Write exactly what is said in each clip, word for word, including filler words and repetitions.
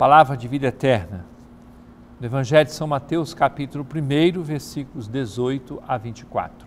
Palavra de vida eterna, do Evangelho de São Mateus, capítulo um, versículos dezoito a vinte e quatro.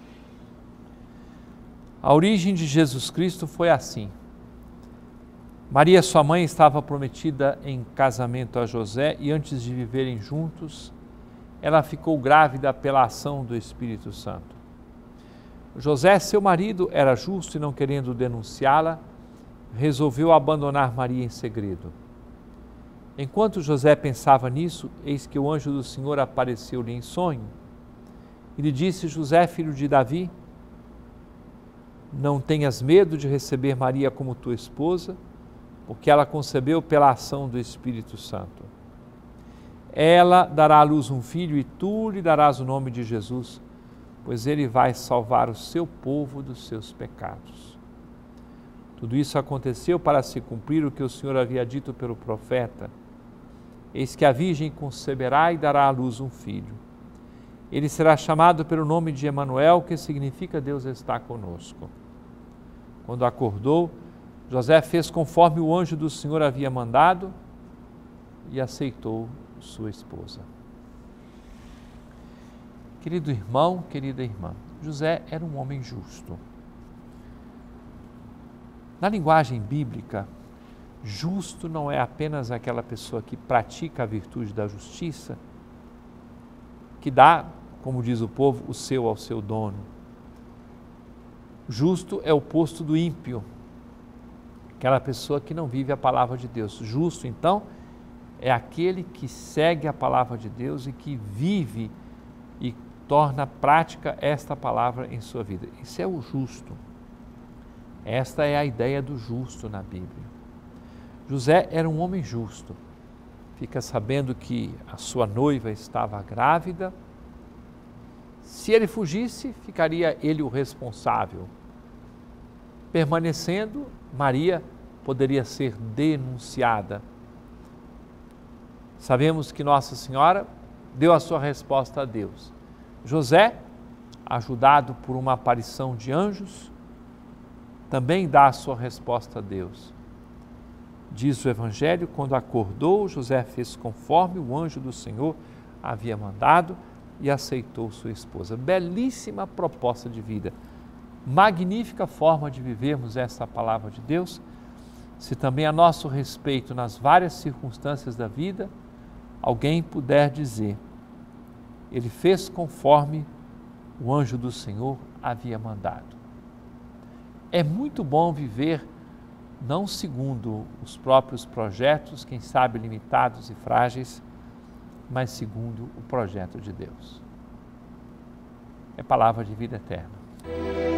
A origem de Jesus Cristo foi assim. Maria, sua mãe, estava prometida em casamento a José e antes de viverem juntos, ela ficou grávida pela ação do Espírito Santo. José, seu marido, era justo e não querendo denunciá-la, resolveu abandonar Maria em segredo. Enquanto José pensava nisso, eis que o anjo do Senhor apareceu-lhe em sonho e lhe disse: José, filho de Davi, não tenhas medo de receber Maria como tua esposa, porque ela concebeu pela ação do Espírito Santo. Ela dará à luz um filho e tu lhe darás o nome de Jesus, pois ele vai salvar o seu povo dos seus pecados. Tudo isso aconteceu para se cumprir o que o Senhor havia dito pelo profeta. Eis que a virgem conceberá e dará à luz um filho. Ele será chamado pelo nome de Emanuel, que significa Deus está conosco. Quando acordou, José fez conforme o anjo do Senhor havia mandado e aceitou sua esposa. Querido irmão, querida irmã, José era um homem justo. Na linguagem bíblica, justo não é apenas aquela pessoa que pratica a virtude da justiça, que dá, como diz o povo, o seu ao seu dono. Justo é o oposto do ímpio, aquela pessoa que não vive a palavra de Deus. Justo, então, é aquele que segue a palavra de Deus e que vive e torna prática esta palavra em sua vida. Isso é o justo. Esta é a ideia do justo na Bíblia. José era um homem justo. Fica sabendo que a sua noiva estava grávida. Se ele fugisse, ficaria ele o responsável. Permanecendo, Maria poderia ser denunciada. Sabemos que Nossa Senhora deu a sua resposta a Deus. José, ajudado por uma aparição de anjos, também dá a sua resposta a Deus. Diz o Evangelho, quando acordou, José fez conforme o anjo do Senhor havia mandado e aceitou sua esposa. Belíssima proposta de vida, magnífica forma de vivermos esta palavra de Deus, se também a nosso respeito nas várias circunstâncias da vida, alguém puder dizer, ele fez conforme o anjo do Senhor havia mandado. É muito bom viver não segundo os próprios projetos, quem sabe limitados e frágeis, mas segundo o projeto de Deus. É palavra de vida eterna.